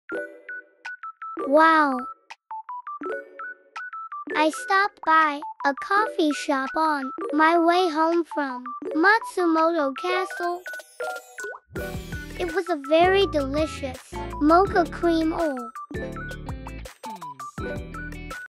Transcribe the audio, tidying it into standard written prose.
Wow! I stopped by a coffee shop on my way home from Matsumoto Castle. It was a very delicious mocha cream ale.